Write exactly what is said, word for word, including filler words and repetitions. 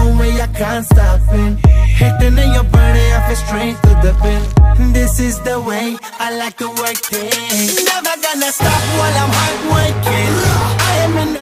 long way, I can't stop it. Hitting in your body, I feel straight to the pin. This is the way I like to work things. Never gonna stop while I'm hot.